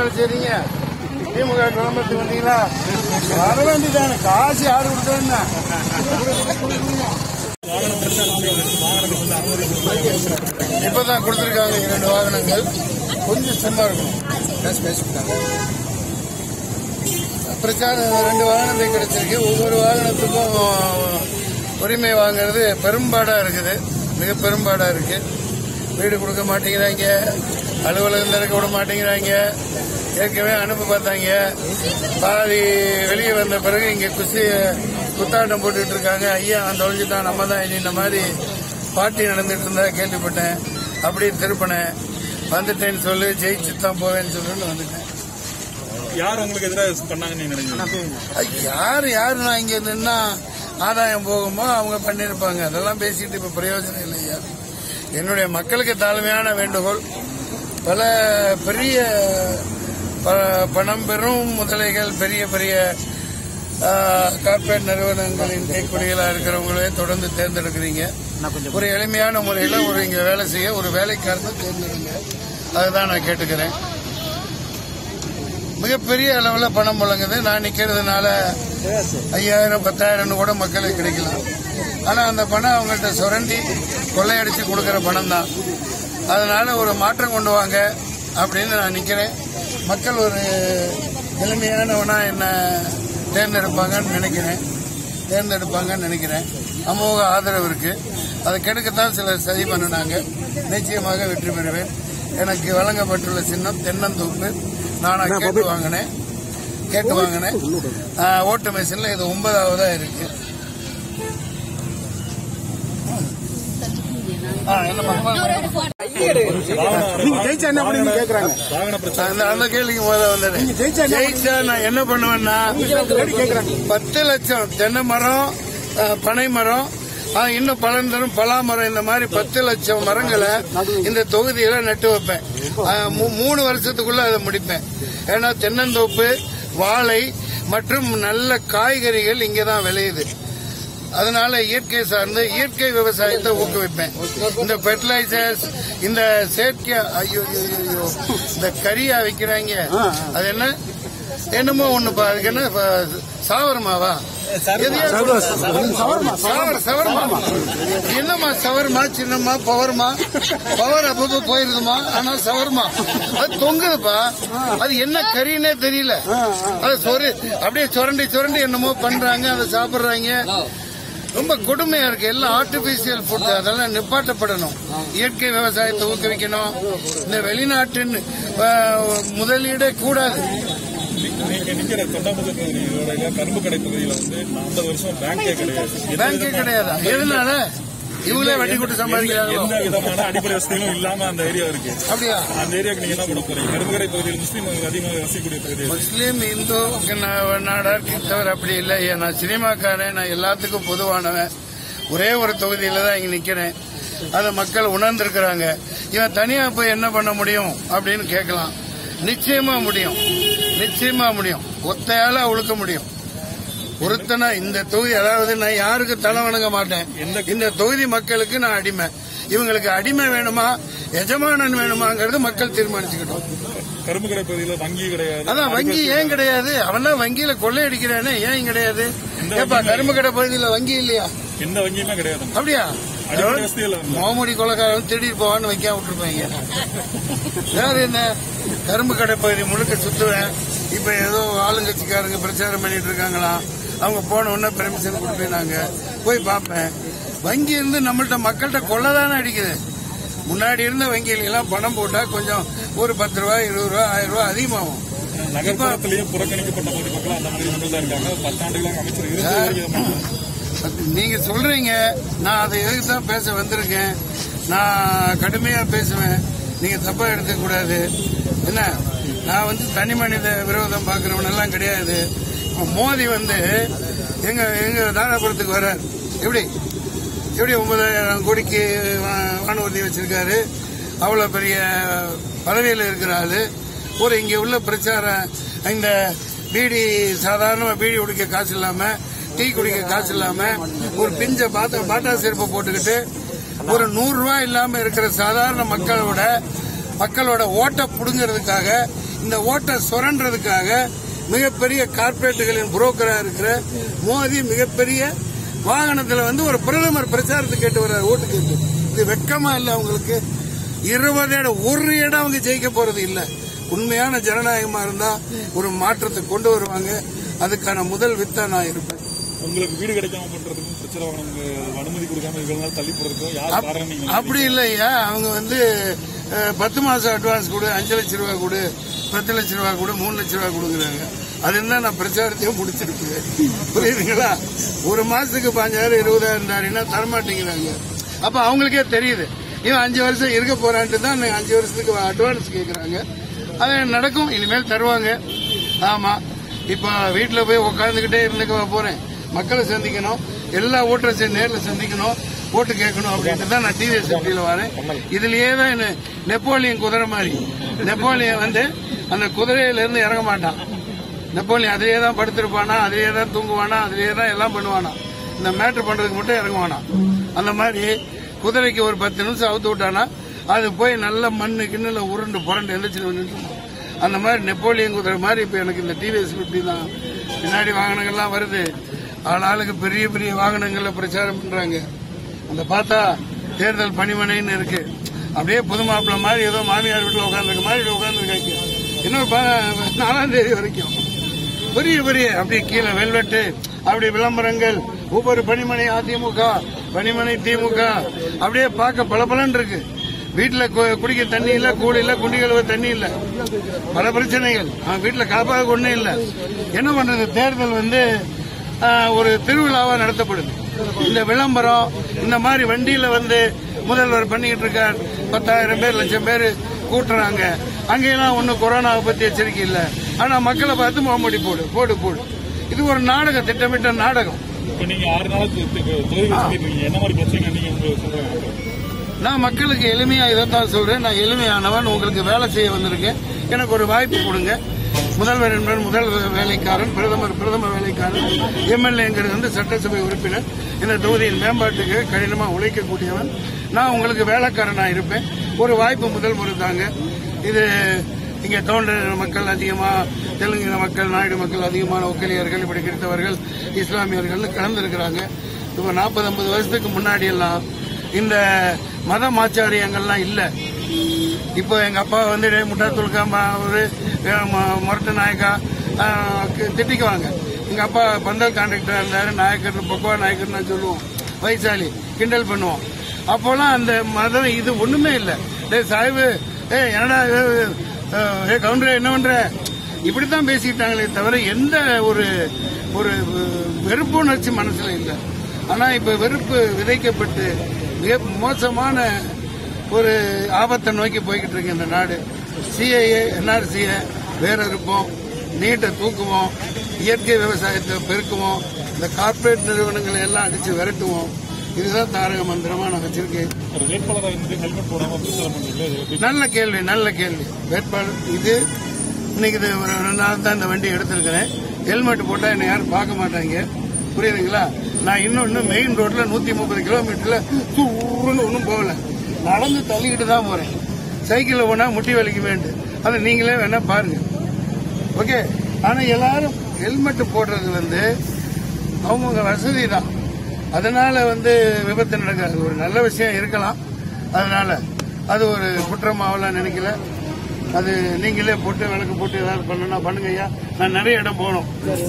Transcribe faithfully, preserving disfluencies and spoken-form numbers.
வேலை செய்றீங்க? திமுக கிளம்பத்துக்கு வந்தீங்களா? வர வேண்டியதானே, காசு யாரு கொடுத்தா? இப்பதான் கொடுத்திருக்காங்க இரண்டு வாகனங்கள். கொஞ்சம் சும்மா இருக்கணும். பிரச்சாரம் ரெண்டு வாகனத்தை கிடைச்சிருக்கு. ஒவ்வொரு வாகனத்துக்கும் உரிமை வாங்குறது பெரும்பாடா இருக்குது, மிக பெரும்பாடா இருக்கு. வீடு கொடுக்க மாட்டேங்கிறாங்க, அலுவலகம் திறக்க விட மாட்டேங்கிறாங்க. ஏற்கனவே அனுப்ப பார்த்தாங்க, பாதி வெளியே வந்த பிறகு இங்க குசி குத்தாட்டம் போட்டுட்டு இருக்காங்க. ஐயா அந்த ஒழிஞ்சுதான் நம்ம தான் இந்த மாதிரி பார்ட்டி நடந்துட்டு இருந்தா கேள்விப்பட்டேன். அப்படியே திருப்பினேன், வந்துட்டேன்னு சொல்லு, ஜெயிச்சு தான் போவேன்னு சொல்லுன்னு வந்துட்டேன். யார் உங்களுக்கு எதிராக பண்ணாங்கன்னு நீங்க நினைக்கிறீங்க? யாரு யாரு நான் இங்க நின்னா ஆதாயம் போகுமோ அவங்க பண்ணிருப்பாங்க. அதெல்லாம் பேசிட்டு இப்ப பிரயோஜனம் இல்லையா. என்னுடைய மக்களுக்கு தாழ்மையான வேண்டுகோள், பல பெரிய பணம் பெறும் முதலைகள், பெரிய பெரிய கார்பரேட் நிறுவனங்களின் கைக்குடிகளா இருக்கிறவங்களே தொடர்ந்து தேர்ந்தெடுக்கிறீங்க. ஒரு எளிமையான முறையில் ஒரு இங்க வேலை செய்ய ஒரு வேலைக்காரனை தேர்ந்தெடுங்க. அதுதான் நான் கேட்டுக்கிறேன். மிகப்பெரிய அளவில் பணம் முழங்குது. நான் நிக்கிறதுனால ஐயாயிரம் பத்தாயிரம் கூட மக்களுக்கு கிடைக்கலாம். ஆனா அந்த பணம் அவங்கள்ட்ட சுரண்டி கொள்ளையடிச்சு கொடுக்கிற பணம் தான். அதனால ஒரு மாற்றம் கொண்டு வாங்க அப்படின்னு நான் நிக்கிறேன். மக்கள் ஒரு எளிமையானவனா என்ன தேர்ந்தெடுப்பாங்கன்னு நினைக்கிறேன் தேர்ந்தெடுப்பாங்கன்னு நினைக்கிறேன். அமோக ஆதரவு இருக்கு. அதை கெடுக்கத்தான் சிலர் சதி பண்ணினாங்க. நிச்சயமாக வெற்றி பெறுவேன். எனக்கு வழங்கப்பட்டுள்ள சின்னம் தென்னந்தோப்பு. நானா கேட்டு வாங்கினேன் கேட்டு வாங்கினேன் ஓட்டு மெஷின்ல இது ஒன்பதாவதா இருக்கு. அந்த கேள்விக்கு முதல்ல வந்தேன். ஜெயிச்சா நான் என்ன பண்ணுவேன்னா, பத்து லட்சம் தென்னை மரம், பனை மரம், இன்னும் பலன் தரும் பலாமரம், இந்த மாதிரி பத்து லட்சம் மரங்களை இந்த தொகுதியில நட்டு வைப்பேன். மூணு வருஷத்துக்குள்ள அதை முடிப்பேன். ஏன்னா தென்னந்தோப்பு, வாழை மற்றும் நல்ல காய்கறிகள் இங்கதான் விளையுது. அதனால இயற்கை சார்ந்து இயற்கை விவசாயத்தை ஊக்குவிப்பேன். இந்த பெர்டிலைசர்ஸ், இந்த செயற்கை ஐயோ இந்த கரியா வைக்கிறாங்க, அது என்ன என்னமோ ஒண்ணு அதுக்கு என்ன சாவர்மாவா என்னமா சவர்மா, சின்னம்மா, பவர்மா, பவர் அப்பப்போ போயிருதுமா. ஆனா சவர்மா அது தொங்குதுப்பா. அது என்ன கறின்னே தெரியல. அது சொரு அப்படியே சுரண்டி சுரண்டி என்னமோ பண்றாங்க, அதை சாப்பிடுறாங்க. ரொம்ப கொடுமையா இருக்கு. எல்லாம் ஆர்டிபிஷியல் ஃபுட். அதெல்லாம் நிப்பாட்டப்படணும். இயற்கை விவசாயத்தை ஊக்குவிக்கணும். இந்த வெளிநாட்டு முதலீடே கூடாது. நீங்க நிக்கிற தொண்டாமுக தொகுதியோட கரும்பு கடை பகுதியில வந்து ஐம்பது வருஷம் பேங்கே கிடையாது. பேங்கே கிடையாது. எதனால இவங்களே வட்டி கொடுத்து சம்பாதிக்கிறாங்க. எந்த விதமான அடிப்படை வசதிகளும் இல்லாம அந்த ஏரியா இருக்கு. அப்படியா? அந்த ஏரியாவுக்கு நீங்க என்ன பண்ண போறீங்க? கரும்பு கடை பகுதியில் முஸ்லீம் அதிகமாக வசிக்கக்கூடிய பகுதி. முஸ்லீம், இந்து, நாடார், கிறிஸ்தவர் அப்படி இல்லை. நான் சினிமாக்காரன், நான் எல்லாத்துக்கும் பொதுவானவன். ஒரே ஒரு தொகுதியில தான் இங்க நிக்கிறேன். அதை மக்கள் உணர்ந்திருக்கிறாங்க. இவன் தனியா போய் என்ன பண்ண முடியும் அப்படின்னு கேட்கலாம். நிச்சயமா முடியும், நிச்சயமா முடியும். ஒத்தையால ஒழுக்க முடியும். ஒருத்தனா இந்த தொகுதி, அதாவது நான் யாருக்கு தலை வணங்க மாட்டேன். இந்த தொகுதி மக்களுக்கு நான் அடிமை. இவங்களுக்கு அடிமை வேணுமா எஜமானன் வேணுமாங்கிறது மக்கள் தீர்மானிச்சுக்கிட்டோம். கரும்பு கடை பகுதியில வங்கி கிடையாது. அதான் வங்கி ஏன் கிடையாது? அவன் தான் வங்கியில கொள்ளையடிக்கிறானே, ஏன் கிடையாது? ஏப்பா கரும்பு கடை பகுதியில வங்கி இல்லையா? எந்த வங்கியுமே கிடையாது. அப்படியா? மோமுடி கொலைக்காரன் திடீர் போவான்னு வைக்காம விட்டுருப்பாங்க. வேறு என்ன, கரும்பு கடை பகுதி முழுக்க சுத்துவேன். இப்ப ஏதோ ஆளுங்கட்சிக்காரங்க பிரச்சாரம் பண்ணிட்டு இருக்காங்களா, அவங்க போன உடனே பெர்மிஷன் கொடுப்பேன். நாங்க போய் பார்ப்பேன். வங்கி இருந்து நம்மள்ட்ட மக்கள்கிட்ட கொள்ளதானே அடிக்குது. முன்னாடி இருந்த வங்கியில எல்லாம் பணம் போட்டா கொஞ்சம் ஒரு பத்து ரூபாய், இருபது ரூபாய், ஆயிரம் ரூபாய் அதிகமாகும். நகர்ப்புறத்திலேயே புறக்கணிக்கப்பட்ட பகுதி மக்கள் அந்த மாதிரி மக்கள் தான் இருக்காங்க. பத்தாண்டுகளாக அமைச்சர் இருந்து நீங்க சொல்றீங்க. நான் அதை எதுக்கு தான் பேச வந்திருக்கேன். நான் கடுமையா பேசுவேன். நீங்க தப்பா எடுத்துக்க கூடாது. என்ன, நான் வந்து தனி மனித விரோதம் பாக்குறவன் எல்லாம் கிடையாது. மோடி வந்து எங்க எங்க தாராபுரத்துக்கு வர எப்படி எப்படி ஒன்பதாயிரம் கோடிக்கு வானூர்தி வச்சிருக்காரு. அவ்வளவு பெரிய பதவியில் இருக்கிறாரு. ஒரு இங்க உள்ள பிரச்சாரம், இந்த பீடி சாதாரண பீடி குடிக்க காசு இல்லாம, டீ குடிக்க காசு இல்லாம, ஒரு பிஞ்ச பாட்டா செருப்பை போட்டுக்கிட்டு ஒரு நூறு ரூபாய் இல்லாம இருக்கிற சாதாரண மக்களோட மக்களோட ஓட்ட புடுங்கிறதுக்காக இந்த ஓட்டை சுரண்டுறதுக்காக மிகப்பெரிய கார்பரேட்டுகளின் புரோக்கரா இருக்கிற மோடி மிகப்பெரிய வாகனத்துல வந்து ஒரு பிரதமர் பிரச்சாரத்துக்கு கேட்டு வர ஓட்டு கேட்டு இது வெட்கமா இல்ல அவங்களுக்கு? இருபது இடம் ஒரு இடம் அவங்க ஜெயிக்க போறது இல்ல. உண்மையான ஜனநாயகமா இருந்தா ஒரு மாற்றத்தை கொண்டு வருவாங்க. அதுக்கான முதல் வித்தா நான் இருப்பேன். உங்களுக்கு வீடு கிடைக்காம பண்றதுக்கும் பிரச்சனை அனுமதி கொடுக்காம இவ்வளவு நாள் தள்ளி போறதுக்கும் யார் காரணம்? அப்படி இல்லையா, அவங்க வந்து பத்து மாசம் அட்வான்ஸ் கொடு, அஞ்சு லட்சம் ரூபாய் கொடு, பத்து லட்சம் ரூபாய் கொடு, மூணு லட்சம் ரூபாய் கொடுக்குறாங்க. அது என்ன நான் பிரச்சாரத்தையும் முடிச்சிருக்கேன். புரியுதுங்களா? ஒரு மாசத்துக்கு பாஞ்சாயிரம் இருபதாயிரம் தரமாட்டேங்கிறாங்க. அப்ப அவங்களுக்கே தெரியுது இவன் அஞ்சு வருஷம் இருக்க போறான்ட்டு தான் அஞ்சு வருஷத்துக்கு அட்வான்ஸ் கேட்கறாங்க. அது நடக்கும், இனிமேல் தருவாங்க. ஆமா, இப்ப வீட்டுல போய் உட்காந்துக்கிட்டே இருந்துக்க போறேன். மக்களை சந்திக்கணும், எல்லா ஓட்டரையும் நேரில் சந்திக்கணும், ஓட்டு கேட்கணும் அப்படின்ட்டு தான் நான் டிவிஎஸ் எம்பியில வரேன். இதுலயே தான் நெப்போலியன் குதிரை மாதிரி. நெப்போலியன் வந்து அந்த குதிரையில இருந்து இறங்க மாட்டான். நெப்போலியன் அதிலேயே தான் படுத்திருப்பானா, அதிலேயே தான் தூங்குவானா, அதிலேயே தான் எல்லாம் பண்ணுவானா. இந்த மேட்ரு பண்றதுக்கு மட்டும் இறங்குவானா. அந்த மாதிரி குதிரைக்கு ஒரு பத்து நிமிஷம் அவுத்து விட்டானா அது போய் நல்ல மண்ணு கிண்ணுல உருண்டு புரண்டு எந்திரிச்சு நின்று. அந்த மாதிரி நெப்போலியன் குதிரை மாதிரி இப்ப எனக்கு இந்த டிவிஎஸ் பிப்டி தான். பின்னாடி வாகனங்கள்லாம் வருது, ஆளாளுக்கு பெரிய பெரிய வாகனங்கள்ல பிரச்சாரம் பண்றாங்க. அந்த பார்த்தா தேர்தல் பணிமனைன்னு இருக்கு. அப்படியே புது மாப்பிள்ள மாதிரி ஏதோ மாமியார் வீட்டில் உட்காந்துருக்க மாதிரி உட்காந்துருக்காங்க. இன்னொரு நாலாம் தேதி வரைக்கும் பெரிய பெரிய அப்படியே கீழே வெல்வெட்டு அப்படி விளம்பரங்கள். ஒவ்வொரு பணிமனை அதிமுக, பணிமனை திமுக, அப்படியே பார்க்க பளபளன்னு இருக்கு. வீட்டுல குடிக்க தண்ணி இல்ல, கூடு இல்ல, குண்டி கழுவ தண்ணி இல்ல, பல பிரச்சனைகள். வீட்டுல காப்பாக ஒண்ணும் இல்ல. என்ன பண்றது? தேர்தல் வந்து ஒரு திருவிழாவா நடத்தப்படுது. இந்த விளம்பரம் இந்த மாதிரி வண்டியில வந்து முதல்வர் பண்ணிக்கிட்டு இருக்கார். பத்தாயிரம் பேர் லட்சம் பேர் கூட்டுறாங்க. அங்கெல்லாம் ஒன்னும் கொரோனாவை பத்தி எச்சரிக்கை இல்ல. ஆனா மக்களை பார்த்து முகமூடி போடு போடு போடு. இது ஒரு நாடகம், திட்டமிட்ட நாடகம். நான் மக்களுக்கு எளிமையா இதைத்தான் சொல்றேன். நான் எளிமையானவன், உங்களுக்கு வேலை செய்ய வந்திருக்கேன், எனக்கு ஒரு வாய்ப்பு கொடுங்க. முதல்வர் என்பவர் முதல் வேலைக்காரன், பிரதமர் பிரதம வேலைக்காரன், எம்எல்ஏங்கிறது வந்து சட்டசபை உறுப்பினர். இந்த தொகுதியின் மேம்பாட்டுக்கு கடினமா உழைக்கக்கூடியவன். நான் உங்களுக்கு வேலைக்காரனா இருப்பேன். ஒரு வாய்ப்பு முதல் முறை தாங்க. இது இங்க தோண்டர் மக்கள் அதிகமா, தெலுங்கு மக்கள், நாயுடு மக்கள் அதிகமான ஒக்கலியர்கள், இப்படி கிடைத்தவர்கள், இஸ்லாமியர்கள் கலந்துருக்கிறாங்க. இப்ப நாற்பது ஐம்பது வருஷத்துக்கு முன்னாடி எல்லாம் இந்த மத மாச்சாரியங்கள்லாம் இல்ல. இப்போ எங்க அப்பா வந்து முட்டா துல்கா ஒரு மொரட்டு நாயக்கா திட்டிக்குவாங்க. எங்க அப்பா பந்தல் கான்ட்ராக்டரா இருந்தாரு, நாயக்கர் பக்குவா நாயக்கர் சொல்லுவோம், வைசாலி கிண்டல் பண்ணுவோம். அப்போலாம் அந்த மதம் இது ஒண்ணுமே இல்ல. டே சாஹிபு, ஏ என்னடா ஏ கவுண்டரே என்ன பண்ற, இப்படித்தான் பேசிக்கிட்டாங்களே தவிர எந்த ஒரு ஒரு வெறுப்புணர்ச்சி மனசுல இல்ல. ஆனா இப்ப வெறுப்பு விதைக்கப்பட்டு மிக மோசமான ஒரு ஆபத்தை நோக்கி போய்கிட்டு இருக்கு இந்த நாடு. சிஏஏ, என்ஆர்சியை வேற இருப்போம், நீட்டை தூக்குவோம், இயற்கை விவசாயத்தை பெருக்குவோம், இந்த கார்பரேட் நிறுவனங்களை எல்லாம் அடிச்சு விரட்டுவோம். இதுதான் தாரக மந்திரமா நான் வச்சிருக்கேன். நல்ல கேள்வி, நல்ல கேள்வி. வேட்பாளர் இது இன்னைக்கு ஒரு ரெண்டு நாள் தான் இந்த வண்டி எடுத்திருக்கிறேன். ஹெல்மெட் போட்டா என்ன யாரும் பார்க்க மாட்டாங்க. புரியுதுங்களா? நான் இன்னொன்னு மெயின் ரோட்ல நூத்தி முப்பது கிலோமீட்டர்ல தூரன்னு ஒன்னும் போகல, நடந்து தள்ளிக்கிட்டு தான் போறேன். சைக்கிள்ல போனா முட்டி வலிக்க வேண்டும். அதை நீங்களே வேணா பாருங்க. ஓகே. ஆனா எல்லாரும் ஹெல்மெட் போடுறது வந்து அவங்க வசதி தான். அதனால வந்து விபத்து நடக்காது. ஒரு நல்ல விஷயம் இருக்கலாம். அதனால அது ஒரு குற்றமாவெல்லாம் நினைக்கல. அது நீங்களே போட்டு விளக்கு போட்டு ஏதாவது பண்ணணும்னா பண்ணுங்க ஐயா. நான் நிறைய இடம் போகணும்.